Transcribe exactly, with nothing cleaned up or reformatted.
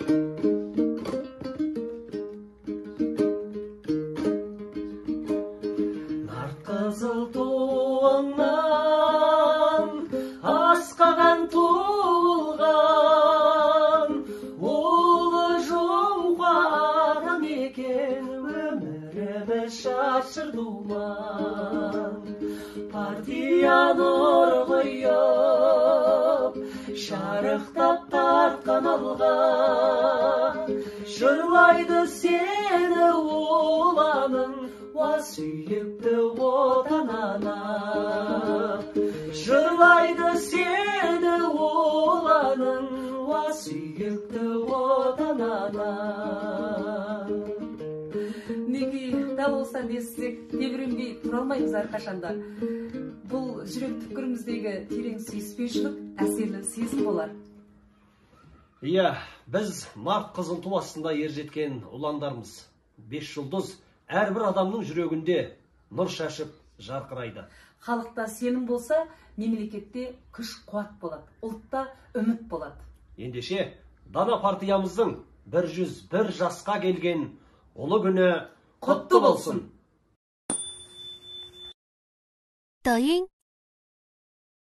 Кызыл туыңнан асқаған туылған ұлы жұмқарым екен өміріміз шашыр думан. Партия нұр құйып шарықтап тартқан алға жырлайды сені уланың сүйікті отан ана. Жырлайды сені уланың сүйікті отан ана. Неге дал болса десек тебіренбей тұра алмаймыз әрқашанда. Бұл жүрек түпкіріміздегі терең сүйіспеншілік әсерлі сезім болар. Иә, біз март қызыл ту астында ержеткен ұландармыз. Бес жұлдыз әрбір адамның жүрегінде нұр шашып жарқырайды. Халықта сенім болса, мемлекетте күш қуат болады, ұлтта үміт болады. Ендеше, дана партиямыздың бір жүз бір жасқа келген ұлы күні құтты болсын. 抖音